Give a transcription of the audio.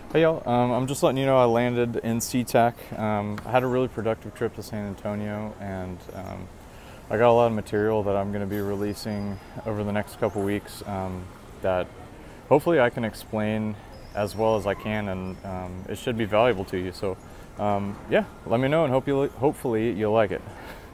Hey y'all, I'm just letting you know I landed in SeaTac. I had a really productive trip to San Antonio, and I got a lot of material that I'm going to be releasing over the next couple weeks that hopefully I can explain as well as I can, and it should be valuable to you. So yeah, let me know, and hopefully you'll like it.